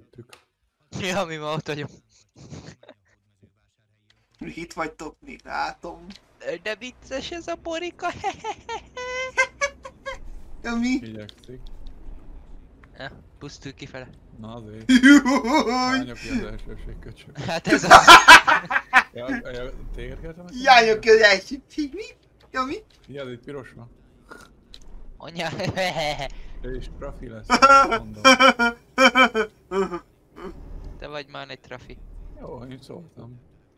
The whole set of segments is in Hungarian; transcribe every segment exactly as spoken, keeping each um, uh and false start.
vittük. Ja, mi ma ott vagyunk. Itt vagytok, még látom. De vicces ez a borika, Ja, mi? Igyekszik. Ja, pusztul kifele. Na azért. Jújj! Hányok ki az elsőség köcsög. Hát ez az. Ja, ja, téged kellett meg? Járjok ki az első. Mi? Ja, mi? Ja, ez egy piros van. Anya. És trafi lesz, mondom. Te vagy már egy trafi. Jó, én szóltam.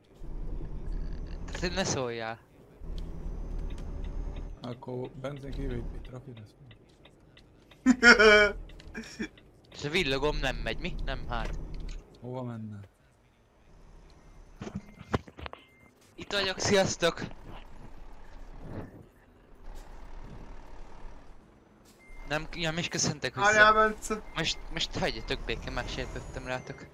Te ne szóljál. Akkor benzin kívül egy trafi lesz. És a villogom nem megy, mi? Nem, hát. Hova menne? Itt vagyok, sziasztok! Nem, nem is köszöntek Várjál, vissza. Bence. Most, most hagyjatok békén, megsértettem rátok.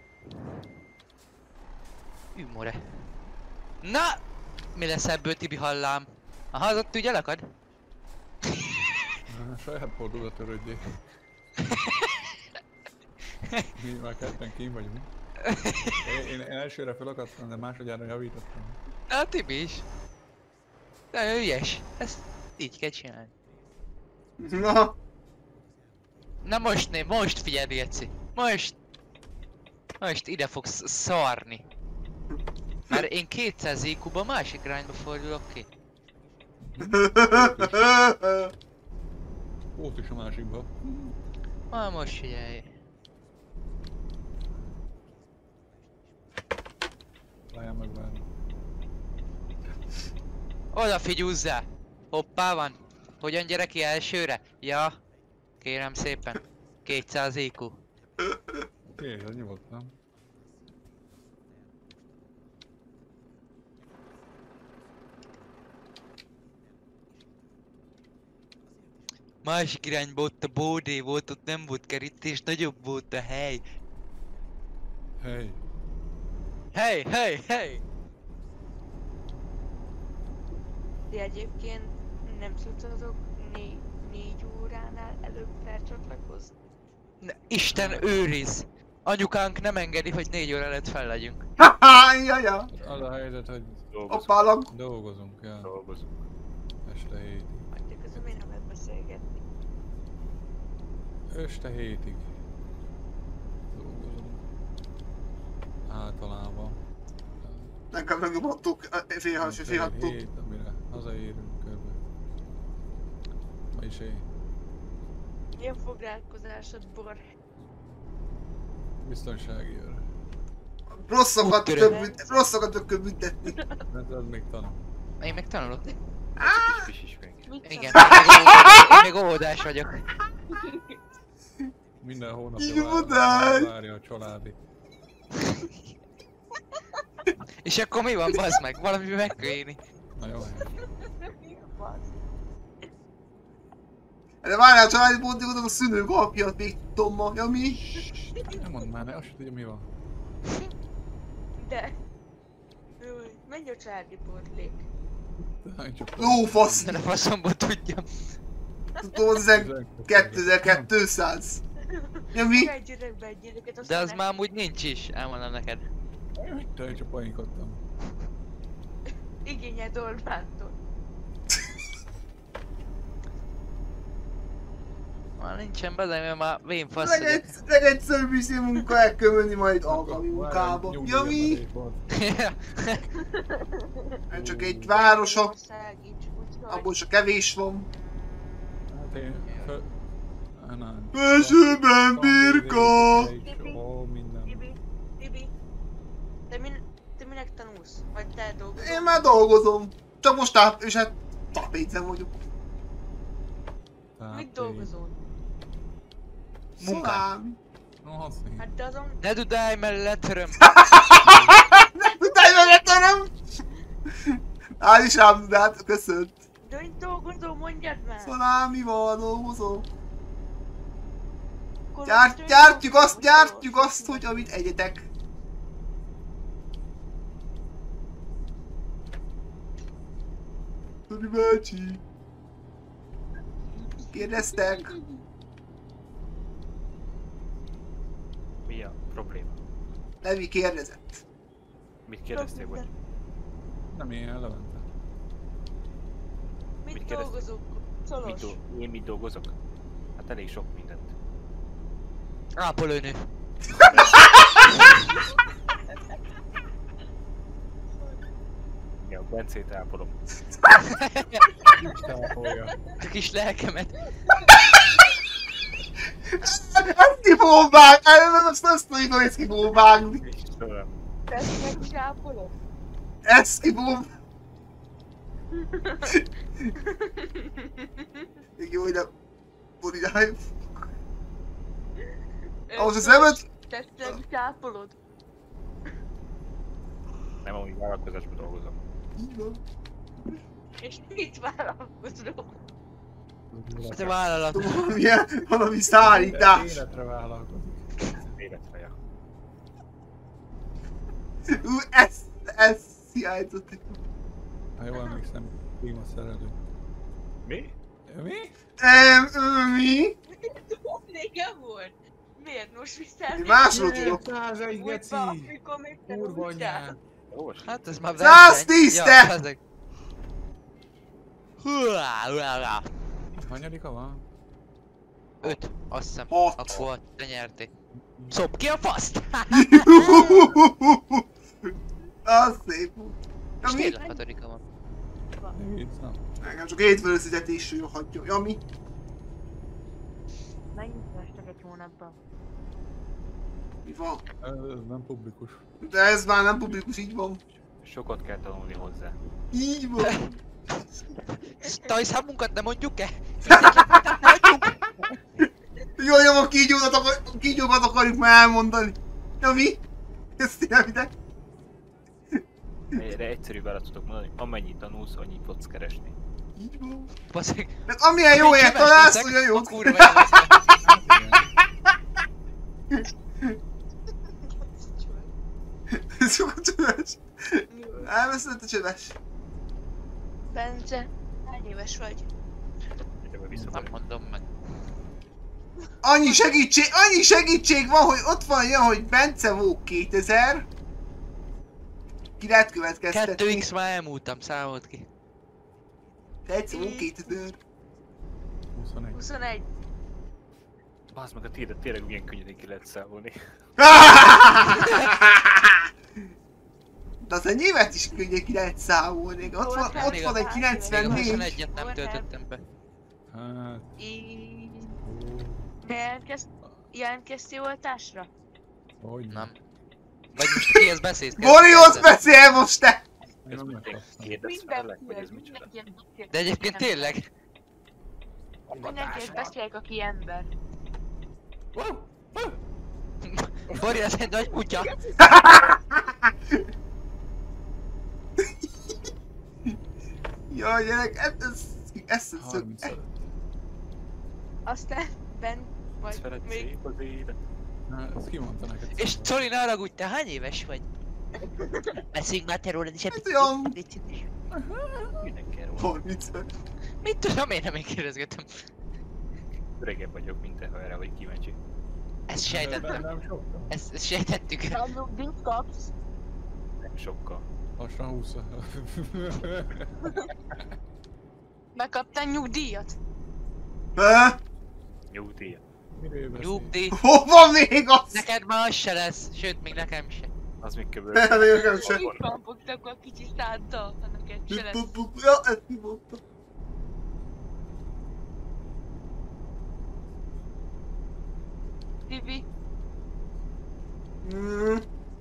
Ümore. Na! Mi lesz ebből, Tibi hallám? Aha, az ott ugye lakad? A saját fordulra törődjék. Mi már ketten kín vagyunk. Én, én elsőre felakadtam, de másodjára javítottam. Na, Tibi is. Nagyon ügyes. Ezt így kell csinálni. Na. Na most né, most figyeld, Geci. Most. Most ide fogsz szarni. Mert én kétszáz I Q-ba másik irányba fordulok ki. Ott is a másikba. Na most figyelj. Várjál meg várni. Oda figyúzzál! Hoppá van! Hogyan gyere ki elsőre? Ja, kérem szépen. kétszáz I Q. Kész, az nyugodtan. Másik irányba ott a bódé volt, ott nem volt kerítés, nagyobb volt a hely. Hey. Hey, hey, hey! De egyébként nem tudtatok négy, négy óránál előbb felcsatlakozni? Ne, Isten őriz! Anyukánk nem engedi, hogy négy óra előtt fel legyünk. Haha, jaja. Az a helyzet, hogy Hoppá, lag. dolgozunk, ja. Dolgozunk. Este hétig. Majd de közben miért nem lehet beszélgetni? Este hétig. Dolgozunk. Általában. Nekem megnyomottuk fél hat, fél hatot. Hét, amire hazaérünk körbe. Ma is én. Milyen foglalkozásod, Bor? Biztonsági őr. Rosszakat Úttörő. több, bünt- rosszakat több büntetni. De az még tanul. Én meg tanulok. Kis pis is még. Mit Igen, én még, óvodás, én még óvodás vagyok. Minden hónapja Óvodás! vár, várja a családi. És akkor mi van, bazd meg? Valami meg kell írni. Na jó, De várjál, családi boldogulnak a szülők apja, még tudom ma. Ja, mi? nem mondd már, ne, azt sem tudja mi van. De... Jaj, menj a családi portlék. Hány csak Jó fasz! De a faszomból tudjam. Tudom, az tizenkétezer-kétszáz. Ja, mi? Egy gyerekbe egy gyereket, De aztán az már amúgy nincs is, elmondom neked. Te én csak poénkodtam. igényed Orbántól. Már nincsen bele, mert már vén fasz vagyok. Legegyszer, legegyszerűbb is ilyen munka el kell menni majd alkalmi munkába. Ja, mi? Ez csak egy városa, Országíts, úgyhogy... abból csak kevés van. Hát én... Fö... Ah, nem. Felsőben birka! Ó, minden. Tibi, Tibi, te, min, te minek tanulsz? Vagy te dolgozol? Én már dolgozom. Csak most táp, és hát tapétzen vagyok. Mit dolgozol? Szalámi. No, használj. Hát de azon... Ne dudálj, mert letöröm. Nem tudtál, hogy megletöröm! Áll is rám dudát, köszönt. De mit dolgozol, mondjad már! Szalámival dolgozom. Akkor Gyárt, most gyártjuk dolgozol, azt, gyártjuk dolgozol. azt, hogy amit egyetek. Toni bácsi. Kérdeztek. Mi probléma? Levi kérdezett. Mit kérdeztél, vagy? Nem ilyen Levente. Mit Mit kérdeztél? dolgozok? Mit Szolos. do én mit dolgozok? Hát elég sok mindent. Ápolónő. Ja, Bencét ápolom. Tápolja. A kis lelkemet. Ezt ki fogom vágni! Azt azt tudjuk, hogy ezt ki fogom vágni. Istenem. Ezt megcsápolod? Ezt ki fogom... Még jó, hogy nem... Buridáj. Ahhoz a szemet... Te ezt megcsápolod? Nem, amúgy vállalkozásban dolgozom. Így van. És mit vállalkozol? Te vállalat. Valamilyen, valami szállítás. Életre vállalkozik. Életre, ja. Ú, ezt, ezt hiányzott. Ha jól emlékszem, klíma szerelő. Mi? Mi? Em, ö, mi? Régen volt? Miért most vissza? Másról tudok. százegy geci! Amikor még te Kurva voltál. anyád! Jó, Hát ez már Száz tíz, te! Ja, Hanyadika van? öt, azt hiszem. Hat. Akkor te nyertél. Szop ki a faszt! Az szép volt. És Ja, mi? tényleg hatodika van. Négy szám. Engem csak hétfőn összezetésről hagyja. Ja, mi? Mennyit kerestek egy hónapban? Mi van? Ez nem publikus. De ez már nem publikus, így van. sokat kell tanulni hozzá. Így van. Tajszámunkat nem mondjuk-e? Jaj, nem a kígyókat, akar, a kígyókat akarjuk már elmondani. Ja, mi? Ezt érvitek? Erre egyszerű választ tudok mondani, amennyit tanulsz, annyit tudsz keresni. Így van. Baszeg. Mert amilyen jó ért találsz, olyan jó. A kurva jó. Ez jó a csöves. Elveszett a csöves. Bence, hány éves vagy? Ide be vissza. Nem mondom meg. Annyi segítség, annyi segítség van, hogy ott van olyan, hogy Bence Vók kétezer. Ki lehet következtetni. kettő x már elmúltam, számolt ki. Bence Vók kétezer. huszonegy. huszonegy. Bázd meg a tiédet, tényleg milyen könnyedén ki lehet számolni. De az enyémet is könnyen ki lehet számolni. Ott van, ott van egy Még a kilencvennégy. huszonegyet nem töltöttem be. Hát... Így... Ó, Jelentkezt... Jelentkeztél oltásra? hogy Nem. Vagy most kihez beszélsz? Borihoz beszél most te! Én Ez nem mit megkaptam. kérdez felek, vagy ez micsoda? De egyébként tényleg. Mindenkihez beszélek, aki ember. Bori, ez egy nagy kutya. Jaj, gyerek, ez... ez... ez... ez... harmincöt. Aztán bent Ez vagy felett még... szép az élet. Na, ezt ki mondta neked? És Czoli, ne haragudj, te hány éves vagy? Beszéljünk már te rólad is Hát olyan... Minden kell róla. harmincöt. Mit tudom, én nem én kérdezgetem. Öregebb vagyok, mint te, ha erre vagy kíváncsi. Ezt sejtettem. Nem sokkal. Ezt, ezt sejtettük. Nyugdíjat kapsz? Nem sokkal. Lassan húsz. Megkaptál nyugdíjat? Há? Nyugdíja. Miről beszélsz? Nyugdíj. Hova még az? Neked már az se lesz, sőt, még nekem se. Az még kb. Nem, nekem se. Úgy kapogtak a kicsi száddal, ha neked se lesz. Ja, ezt mi mondta? Tibi, Mm.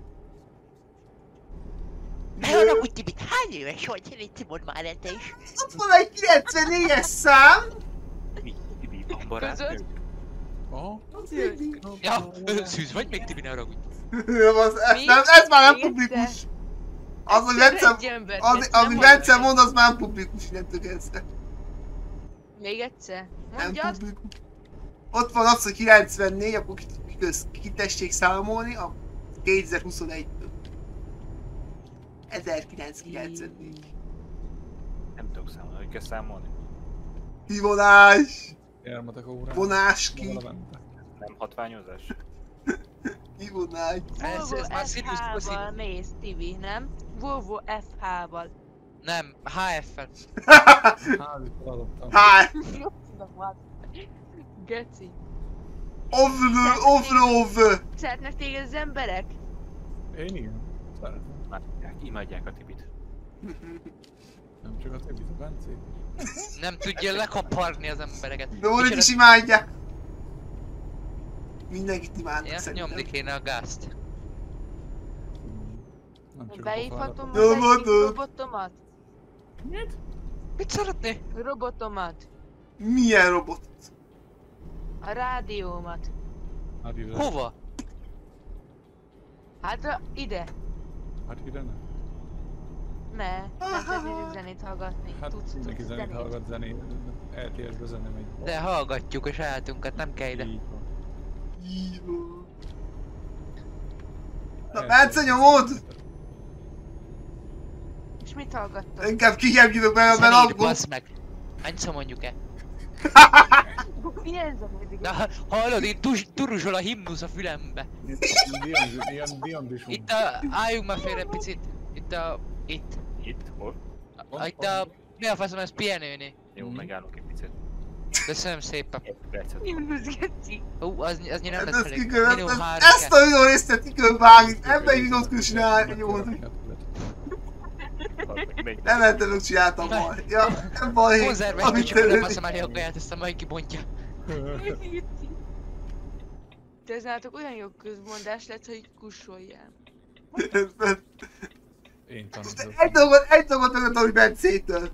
Ne haragudj, Tibi, hány éves vagy? Légy mondd már el te is. Ott van egy kilencvennégyes szám. Mi? Tibi, van barátnő? Között? Aha. Ja, ö, szűz vagy még, Tibi, ne haragudj. Az, ez, Mi? nem, ez már nem Még publikus. Az, hogy Egyszer Bence, egy embert az, tett, ami nem Bence mondod. mond, az már nem publikus, innentől kezdve. Még egyszer? Nem Mondjad? publikus. Ott van az, hogy kilencvennégy, akkor ki, ki, köz- ki tessék számolni a kétezer-huszonegyből. ezerkilencszázkilencvennégy. Nem tudok számolni, hogy kell számolni. Kivonás, Gyermetek órán. vonás ki. Levente. Nem hatványozás? Ivonágy. Ez, Volvo ez már Sirius Poszi. ef há-val mész, Tibi, nem? Volvo ef há-val. Nem, há ef-fel. Házit feladottam. Háj! Jó, tudom, hát. Geci. Ovlő, ovlő, ovlő! Szeretnek téged az emberek? Én igen. Szeretem. Imádják, imádják a Tibit. Nem csak a Tibit, a Bencét. Nem tudja lekaparni az embereket. Dórit is imádják! Mindenkit imádnak Ja, szerintem. nyomni kéne a gázt. Nem csak a Beívhatom az Jó, egyik mondod. robotomat? Mit szeretné? Robotomat. Milyen robot? A rádiómat. Hát ide. Hova? Hát a, ide. Hát ide nem. Ne, nem szeretnél zenét hallgatni. Hát Tudsz, mindenki tudsz zenét hallgat, zenét. é té es-be zene megy. De hallgatjuk a sajátunkat, nem kell ide. Így van. Így van. Na, é té es-be Bence, nyomod? És mit hallgattad? Inkább kinyelgülök be, mert Zenét, aggód. bassz meg! Annyiszor mondjuk-e? Milyen zenét? Na, hallod, itt tus- turuzsol a himnusz a fülembe. Ilyen, ilyen, ilyen disum. Itt a... álljunk már félre picit. Itt a... itt. Itt? Hol? A, itt a... mi a faszom, ez pihenőné. Jó, Mhm. megállok egy picit. Köszönöm szépen. Egy percet. Himnusz, geci. Ú, az, az nem Hát lesz ezt elég. ki kell, Minimum ezt, három ezt kell. a videó részt ki kell vágni. Ebben egy videót kell csinálni, jó. Nem eltelők csináltam baj. Ja, nem baj. Konzerves amit kicsit nem előtt- baszom elé a kaját, ezt a mai kibontja. Te ez nálatok olyan jó közmondás lett, hogy kussoljál. Én tanultam. Egy dolgot, egy dolgot megmondtam, hogy Bencétől.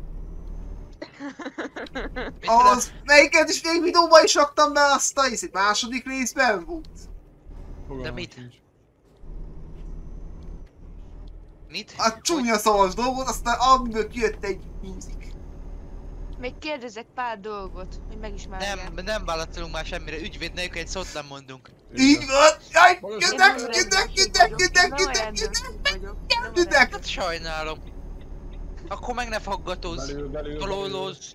Mit Az, melyiket is még videóban is raktam be azt a izét, második részben volt. Fogalmam De mit? sincs. Mit? A csúnya szavas dolgot, aztán amiből kijött egy music. Még kérdezek pár dolgot, hogy megismerjen. Nem, nem válaszolunk már semmire, ügyvéd nélkül egy szót nem mondunk. Így van! Jaj, Magas- jöttek, jöttek, jöttek, jöttek, jöttek, jöttek, jöttek! Hát sajnálom. Akkor meg ne faggatózz. Belül, belül, belül. Tolólózz.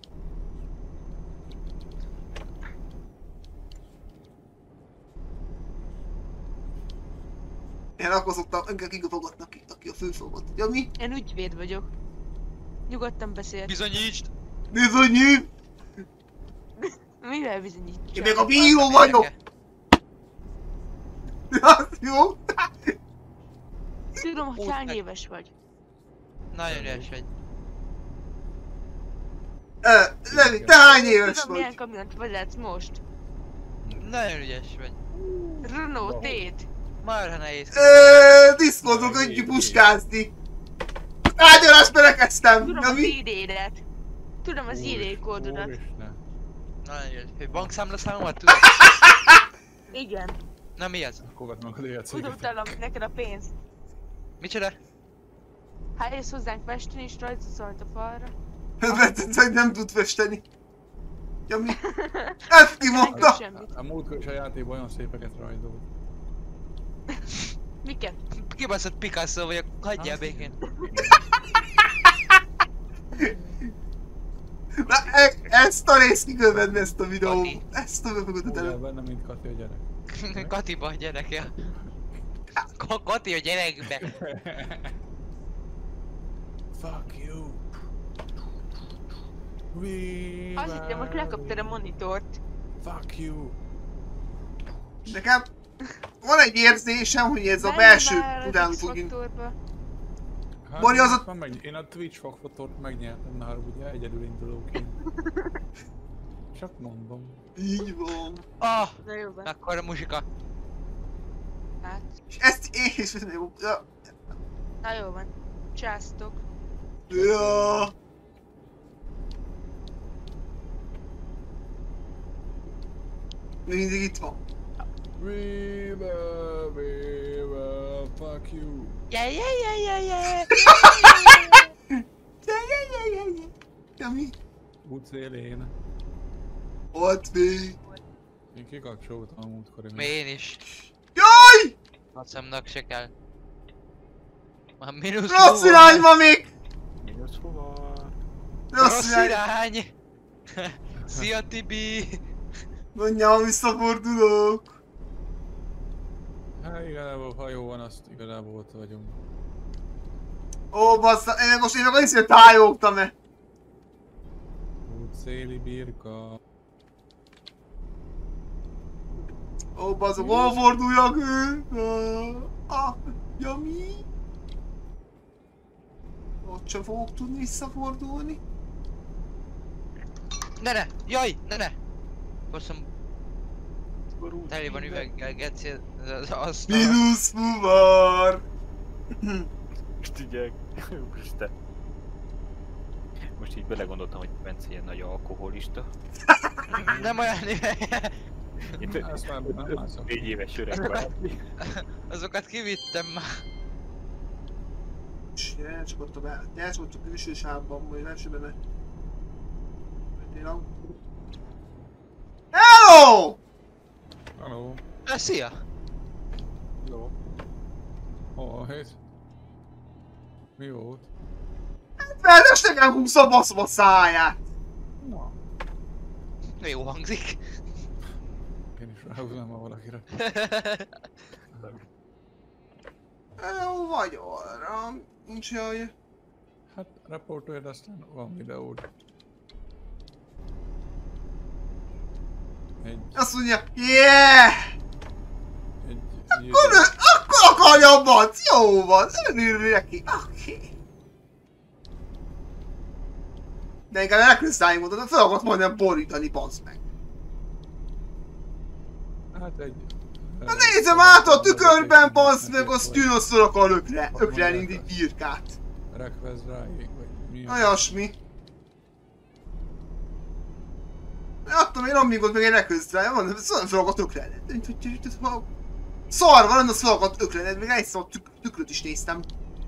Én akkor szoktam, inkább kigofogatnak ki, aki a főfogot. Ja mi? Én ügyvéd vagyok. Nyugodtan beszél. Bizonyítsd! Bizonyít! Mivel bizonyítja? Én még a bíró vagyok! Az jó? Tudom, hogy Úgy hány meg- éves vagy. Nagyon ügyes vagy. Ö, Levi, te hány éves Tudom, milyen vagy? kamiont vezetsz most. Nagyon ügyes vagy. Renault tét. Marha nehéz. Ö, diszkózok, könnyű puskázni. Ágyalásba rekeztem! Tudom Ja az mi? I D-det. Tudom az I D kódodat. Úristen. Nagyon ügyes. Hogy bankszámlaszámomat tudod? Igen. Na mi az? Akkor vedd meg a D L C-ket. Utalom neked a pénzt. Micsoda? Ha jössz hozzánk festeni, és rajta szólt a falra. Betűnt, hogy nem tud festeni. Ja mi? Ezt kimondta! Semmit. A múltkor is a játékban olyan szépeket rajzolt. Miket? Kibaszott Picasso vagyok, hagyjál békén. Na, e- ezt a részt ki kell venni, ezt a videót. Kati. Ezt a videót Úgy el elő. benne, mint Kati a gyerek. Katiba a gyerek, ja. Ka- Kati a gyerekbe. Fuck you. We Azt hittem, hogy lekaptad a monitort. Fuck you. Nekem van egy érzésem, hogy ez a Menj belső már az tudám fog... X-faktorba. Hát, Mari, az a- van meg, én a Twitch fakfotort megnyertem, na ugye egyedül indulóként. Csak mondom. Így van. Ah, Na jó van. akkor a muzsika. Hát. És ezt én is... Ja. Na jó van. Császtok. Ja. Még mindig itt van. We will, we will, fuck you. Yeah, yeah, yeah, yeah, yeah. Ja, ja, ja, ja, ja. Ja, mi? Utc élén. Ott még. Én kikapcsoltam a múltkor. Én is. Jaj! Hacamnak se kell. Már mínusz Rossz hú irányba még! Minusz hova? Rossz Rossz irány! irány! Szia Tibi! Mondjam, visszafordulok. Hát igazából, ha jó van, azt igazából ott vagyunk. Ó, bassza, én most én meg azt hiszem, tájogtam-e. Útszéli birka. Ó, bassza, hol forduljak? Ah, ja mi? Ott sem fogok tudni visszafordulni. Ne ne! Jaj! Ne ne! Bosszom, teli van üveggel, geci, az asztal. Minusz fuvar! Figyelj, úristen. Most így belegondoltam, hogy Bence ilyen nagy alkoholista. Nem olyan üveg. Itt Ezt már nem látom. négy éves öreg vagy. Azokat kivittem már. Gyere csak ott a be... Gyere csak ott a külső sávban, majd nem se benne. Hello! Hello. Ah, szia! Jó. Hol hét? Mi volt? Feldes nekem húszom baszom a száját! Na. Jó hangzik. Én is ráhúznám ma valakire. Jó vagy arra, nincs jaj. Hát reportolj, aztán van videód. Egy... Azt mondja, yeah! Egy... Akkor, ő, akkor akarja a bac, jó van, örülj neki, oké. Okay. De inkább elköztáig mondod, fel akart majdnem borítani, bazd meg. Hát egy... Hát nézem át a tükörben, bazd meg, azt tűnösször akar ökre, ökre elindít egy birkát. Rekvez ráig, vagy mi? Olyasmi. Adtam én amígot meg egy rekőzt rá, mondom, szóval fel akart ökre elindít. Szarva lenne, az fel akart ökre elindít, még egyszer a tük tükröt is néztem.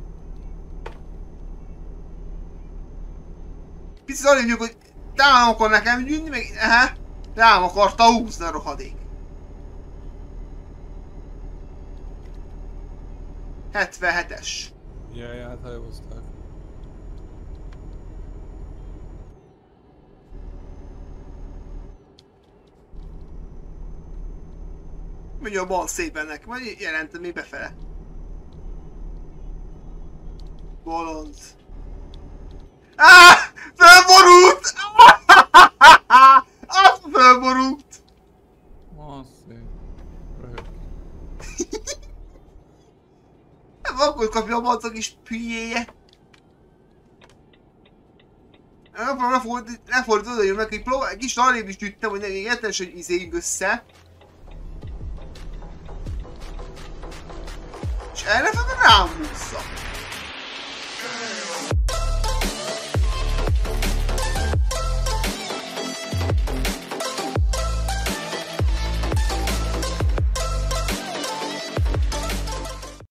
Picit arra mondjuk, hogy rám akar nekem gyűnni, meg ehe, rám akarta húzni a rohadék. hetvenhetes. Jaj, hát hajózták. Mondja a bal szépen nekem, vagy jelentem még befele. Bolond. Áh! Fölborult! Az fölborult! Masszé. Röhög. Nem akkor kapja a macag is hülyéje. Nem próbálom lefordítani oda jön meg, hogy próbál, egy kis arrébb is gyűjtem, hogy ne értes, hogy izéljünk össze. És erre fel rám húzza.